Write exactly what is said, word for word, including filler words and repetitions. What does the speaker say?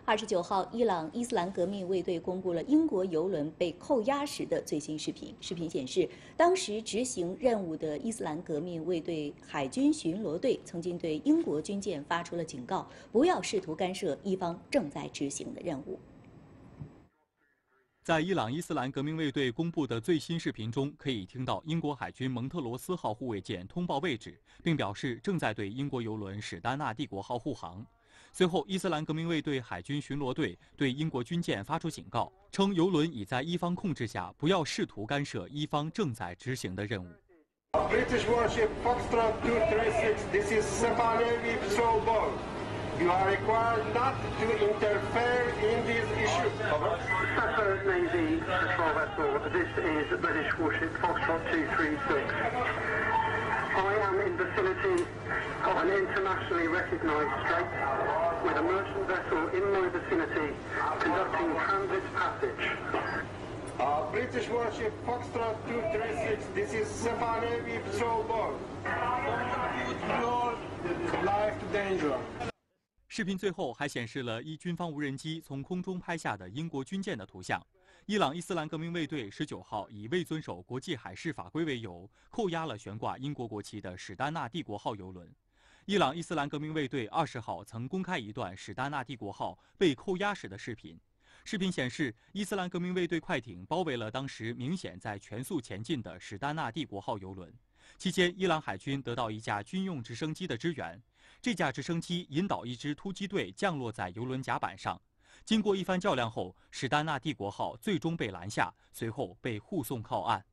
二十九号，伊朗伊斯兰革命卫队公布了英国油轮被扣押时的最新视频。视频显示，当时执行任务的伊斯兰革命卫队海军巡逻队曾经对英国军舰发出了警告，不要试图干涉伊方正在执行的任务。 在伊朗伊斯兰革命卫队公布的最新视频中，可以听到英国海军蒙特罗斯号护卫舰通报位置，并表示正在对英国油轮史丹纳帝国号护航。随后，伊斯兰革命卫队海军巡逻队对英国军舰发出警告，称油轮已在伊方控制下，不要试图干涉伊方正在执行的任务。 British warship Foxtrot two thirty-six, this is Sepah Navy patrol boat. You are required not to interfere in this issue. Sepah Navy patrol vessel, this is British warship Foxtrot two thirty-six. I am in vicinity of an internationally recognised strait with a merchant vessel in my vicinity conducting transit passage. Uh, British warship Foxtrot two thirty-six, this is Sepah Navy patrol boat. Your life danger. 视频最后还显示了一军方无人机从空中拍下的英国军舰的图像。伊朗伊斯兰革命卫队十九号以未遵守国际海事法规为由，扣押了悬挂英国国旗的史丹纳帝国号油轮。伊朗伊斯兰革命卫队二十号曾公开一段史丹纳帝国号被扣押时的视频。视频显示，伊斯兰革命卫队快艇包围了当时明显在全速前进的史丹纳帝国号油轮。期间，伊朗海军得到一架军用直升机的支援，这架直升机引导一支突击队降落在油轮甲板上。经过一番较量后，史丹纳帝国号最终被拦下，随后被护送靠岸。